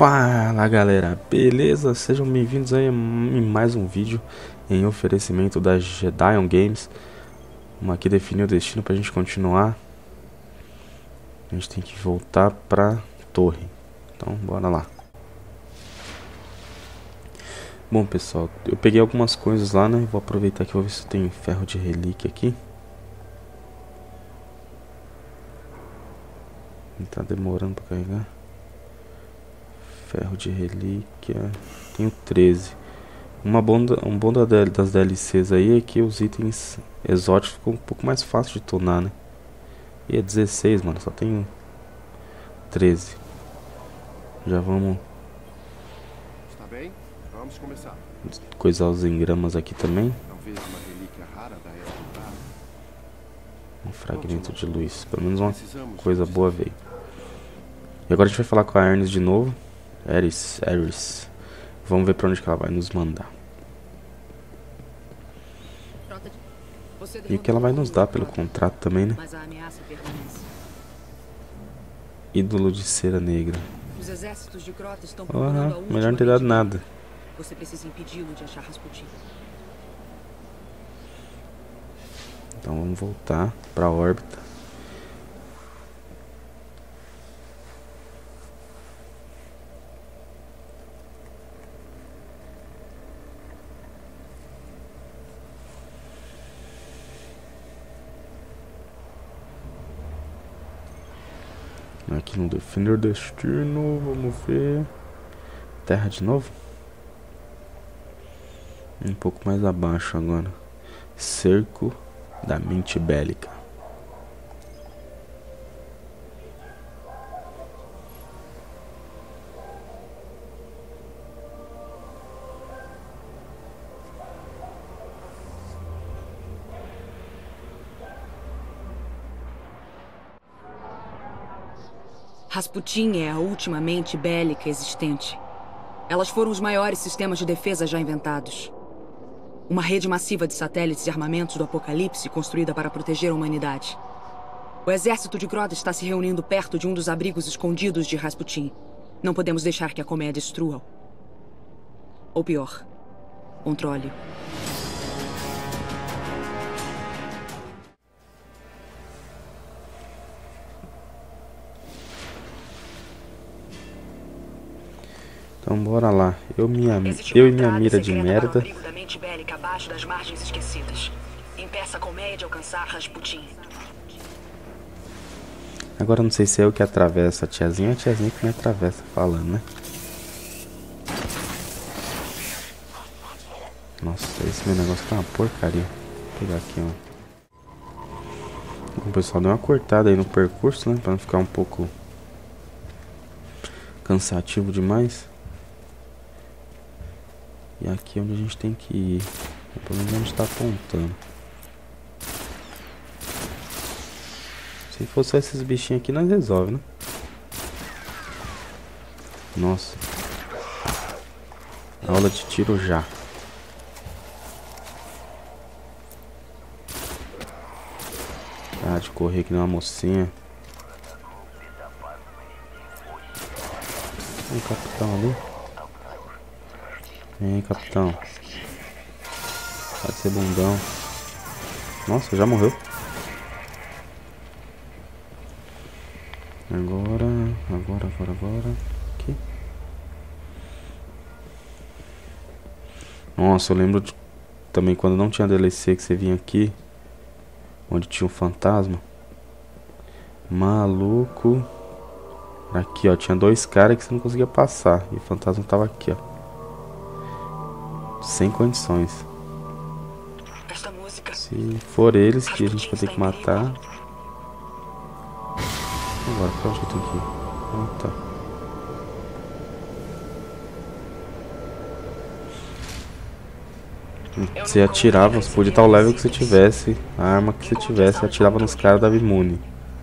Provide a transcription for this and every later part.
Fala galera, beleza? Sejam bem-vindos aí em mais um vídeo em oferecimento da Gedeon Games. Vamos aqui definir o destino pra gente continuar. A gente tem que voltar pra torre, então bora lá. Bom pessoal, eu peguei algumas coisas lá, né? Vou aproveitar que eu vou ver se tem ferro de relíquia aqui. Tá demorando pra carregar. Ferro de relíquia. Tenho 13. Um bom das DLCs aí é que os itens exóticos ficam um pouco mais fácil de tunar, né? E é 16, mano. Só tenho 13. Já vamos... Está bem? Vamos começar. Coisar os engramas aqui também. Talvez uma relíquia rara da era do Prado. Um fragmento de luz. Pelo menos uma coisa boa veio. E agora a gente vai falar com a Ernest de novo. Eris. Vamos ver pra onde que ela vai nos mandar. E o que ela vai nos dar pelo contrato também, né? Ídolo de cera negra. Os exércitos de Crota estão procurando a última melhor não ter dado rede. nada. Você precisa impedi-lo de achar Rasputin. Então vamos voltar pra órbita. Aqui no Defender Destino, vamos ver. Terra de novo? Um pouco mais abaixo agora. Cerco da mente bélica. Rasputin é a última mente bélica existente. Elas foram os maiores sistemas de defesa já inventados. Uma rede massiva de satélites e armamentos do Apocalipse construída para proteger a humanidade. O exército de Crota está se reunindo perto de um dos abrigos escondidos de Rasputin. Não podemos deixar que a colmeia destrua-o. Ou pior, controle-o. Então bora lá. Eu e minha mira de merda. Da mente bélica abaixo das margens esquecidas. Impeça a colmeia de alcançar Rasputin. Agora não sei se é eu que atravesso a tiazinha ou a tiazinha que me atravessa falando, né? Nossa, esse meu negócio tá uma porcaria. Vou pegar aqui, ó. O pessoal deu uma cortada aí no percurso, né? Pra não ficar um pouco cansativo demais. E aqui é onde a gente tem que ir. Pelo menos onde está apontando. Se fosse só esses bichinhos aqui, nós resolve, né? Nossa. Aula de tiro já. Ah, de correr que nem uma mocinha. Tem um capitão ali. Vem, capitão. Pode ser bundão. Nossa, já morreu. Agora. Aqui. Nossa, eu lembro também quando não tinha DLC que você vinha aqui. Onde tinha um fantasma. Maluco. Aqui, ó. Tinha dois caras que você não conseguia passar. E o fantasma tava aqui, ó. Sem condições. Esta música. Se for eles que a gente vai ter que matar. Agora, pra onde que eu tenho que ir? Ah, tá. Você atirava, você podia estar o level que você tivesse, a arma que você tivesse, atirava nos caras, dava imune.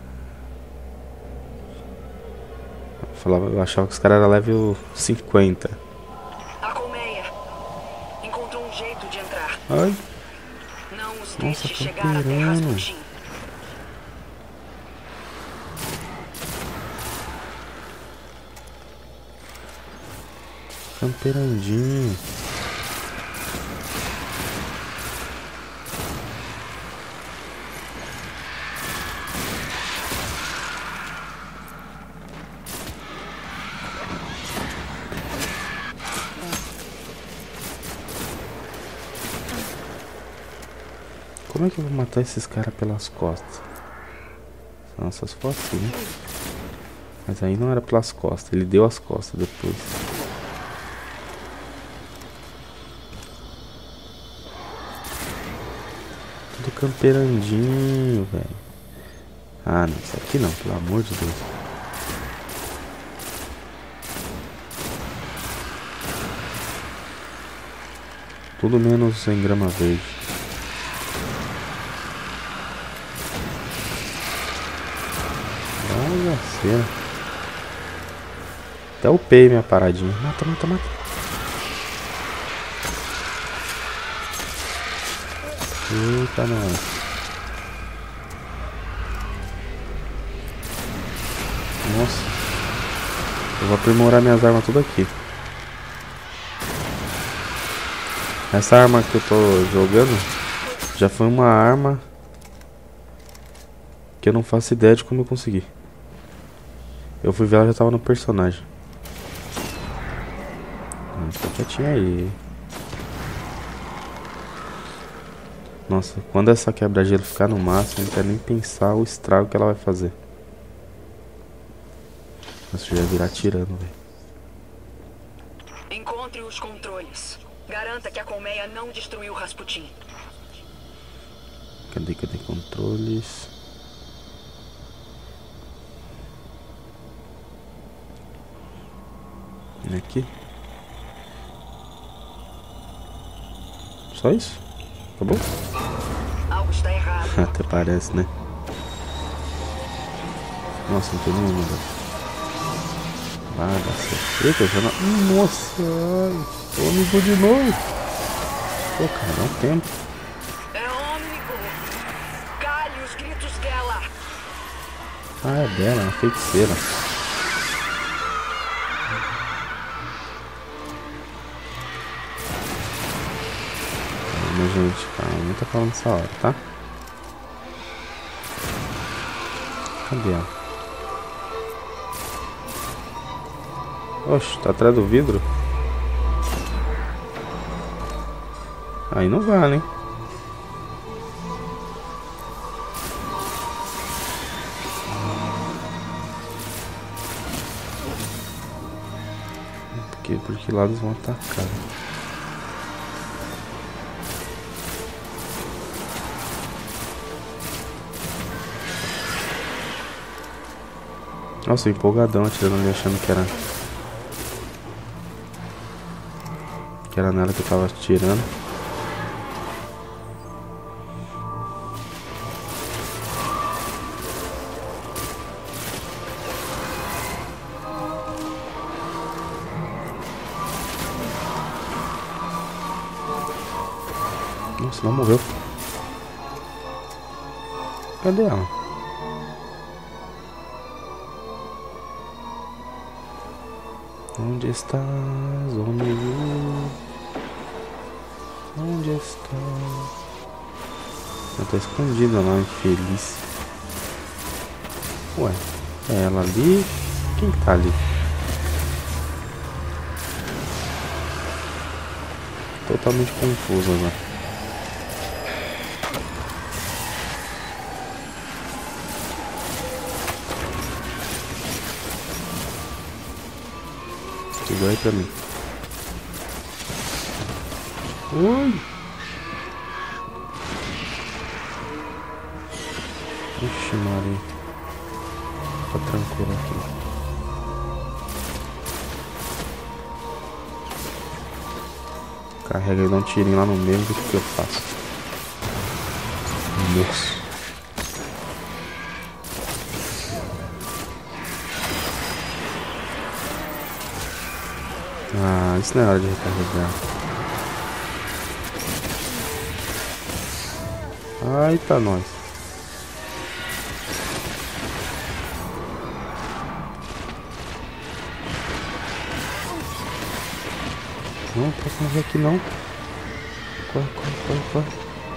Eu achava que os caras eram level 50. A colmeia encontrou um jeito de entrar. Ai. Não os Nossa, deixe tá chegar até pirando. Rasputin. Camperandinho. Como é que eu vou matar esses caras pelas costas? São essas costas, né? Mas aí não era pelas costas, ele deu as costas depois. Tudo camperandinho, velho. Ah, não, isso aqui não, pelo amor de Deus. Tudo menos em grama verde. Olha a cena. Até upei minha paradinha. Mata, mata, mata. Eita, nós. Nossa. Eu vou aprimorar minhas armas tudo aqui. Essa arma que eu tô jogando já foi uma arma que eu não faço ideia de como eu consegui. Eu fui ver, ela já tava no personagem. Fica quietinho aí. Nossa, quando essa quebra-gelo ficar no máximo, eu não quero nem pensar o estrago que ela vai fazer. Nossa, eu já ia virar tirando, velho. Encontre os controles. Garanta que a colmeia não destruiu Rasputin. Cadê controles? Aqui. Só isso? Acabou? Algo está errado. Até parece, né? Nossa, não tem nenhuma. Vai dar certo. Eita, já não... Nossa, ai. Ônibus de novo. Pô, cara, dá um tempo. É ônibus. Cale os gritos dela. Ah, é dela, é uma feiticeira. Calma, gente, calma, não tá falando essa hora, tá? Cadê ela? Oxe, tá atrás do vidro? Aí não vale, hein? Por que lado eles vão atacar? Nossa, empolgadão atirando ali, achando que era nela que eu tava atirando. Nossa, não morreu. Cadê ela? Onde estás, amigo? Onde estás? Ela tá escondida lá, infeliz. Ué, é ela ali? Quem que tá ali? Totalmente confuso agora. Segura aí pra mim. Ui! Ixi, Maria. Tá tranquilo aqui. Carrega e dá um tirinho lá no meio, o que eu faço? Nossa. Ah, isso não é hora de recarregar. Ai, tá nós. Não posso morrer aqui não. Corre, corre, corre, corre.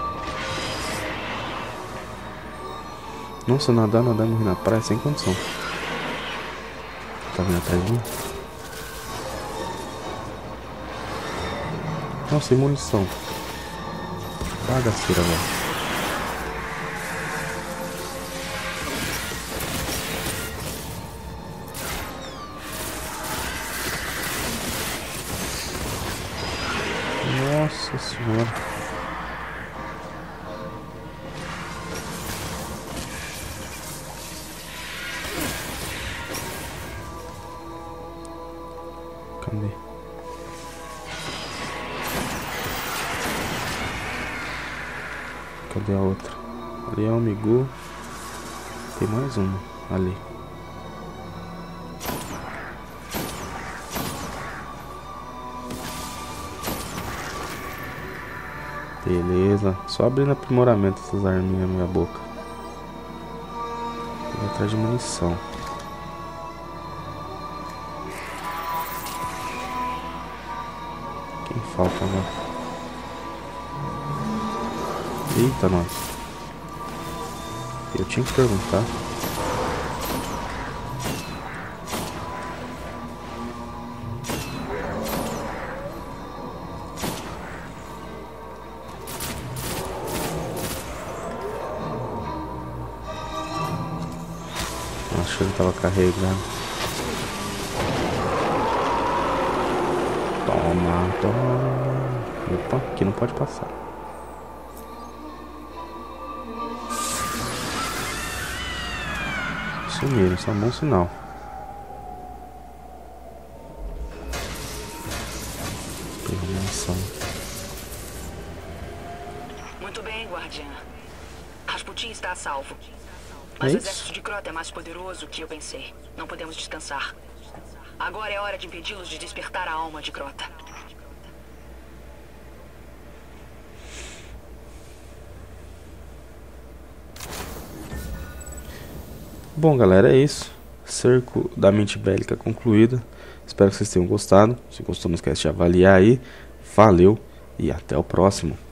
Nossa, nadar e morrer na praia sem condição. Tá vindo atrás de mim? Nossa, sem munição. Bagaceira, velho. Nossa senhora. Cadê? Cadê a outra? Ali é o Migu. Tem mais uma ali. Beleza, só abrindo aprimoramento essas arminhas na minha boca. Vou atrás de munição. Quem falta agora? Eita, nós. Eu tinha que perguntar. Acho que ele tava carregando. Toma, toma. Opa, aqui não pode passar. Sumiram, isso é um bom sinal. Permanência. Muito bem, guardiã. Rasputin está a salvo. Mas o exército de Crota é mais poderoso que eu pensei. Não podemos descansar. Agora é hora de impedi-los de despertar a alma de Crota. Bom, galera, é isso. Cerco da mente bélica concluída. Espero que vocês tenham gostado. Se gostou, não esquece de avaliar aí. Valeu e até o próximo.